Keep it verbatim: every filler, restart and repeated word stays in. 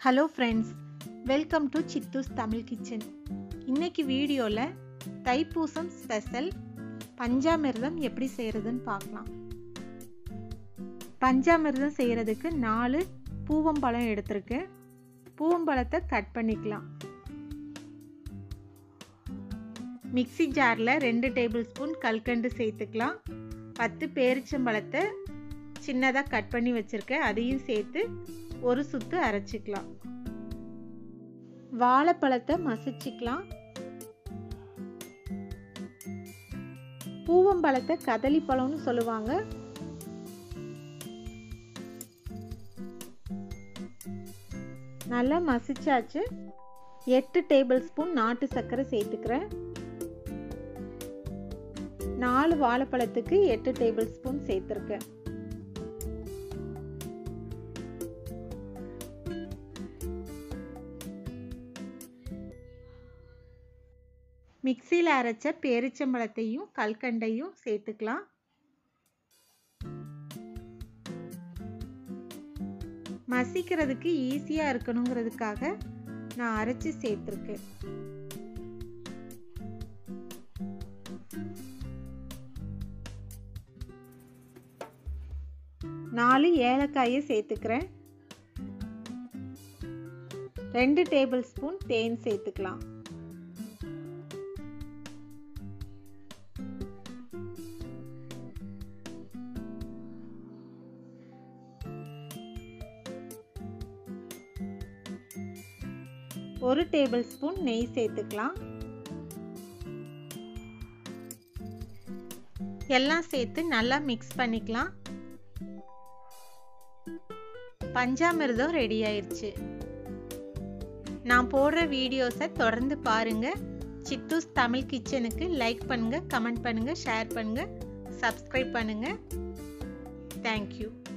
Hello friends, welcome to Chithu's Tamil kitchen. இன்னைக்கு வீடியோவில் Thaipusam special பஞ்சாமிர்தம் எப்படி செய்கிறதுன்னு பார்க்கலாம். பஞ்சாமிர்தம் செய்கிறதுக்கு நாலு பூவம்பழம் எடுத்திருக்கேன். பூவம்பழத்தை கட் பண்ணிக்கலாம். மிக்சி ஜாரில் ரெண்டு டேபிள் ஸ்பூன் கல்கண்டு சேர்த்துக்கலாம். பத்து பேரிச்சம்பழத்தை சின்னதாக கட் பண்ணி வச்சுருக்கேன், அதையும் சேர்த்து ஒரு சுத்து அரைச்சிக்கலாம். வாழைப்பழத்தை மசிச்சுக்கலாம். பூவம்பழத்தை கதலி பழம்னு சொல்லுவாங்க. நல்லா மசிச்சாச்சு. எட்டு டேபிள் ஸ்பூன் நாட்டு சர்க்கரை சேர்த்துக்கிறேன். நாலு வாழைப்பழத்துக்கு எட்டு டேபிள் ஸ்பூன் சேர்த்துருக்கேன். மிக்சியில் அரைச்ச பேரிச்சம்பழத்தையும் கல்கண்டையும் சேர்த்துக்கலாம். மசிக்கிறதுக்கு ஈஸியாக இருக்கணுங்கிறதுக்காக நான் அரைச்சி சேர்த்துருக்கேன். நாலு ஏலக்காயை சேர்த்துக்கிறேன். ரெண்டு டேபிள் ஸ்பூன் தேன் சேர்த்துக்கலாம். ஒரு டேபிள் ஸ்பூன் நெய் சேர்த்துக்கலாம். எல்லாம் சேர்த்து நல்லா மிக்ஸ் பண்ணிக்கலாம். பஞ்சாமிர்தம் ரெடி ஆயிருச்சு. நான் போடுற வீடியோஸை தொடர்ந்து பாருங்க. சித்தூஸ் தமிழ் கிச்சனுக்கு லைக் பண்ணுங்க, கமெண்ட் பண்ணுங்க, ஷேர் பண்ணுங்க, சப்ஸ்கிரைப் பண்ணுங்க. தேங்க்யூ.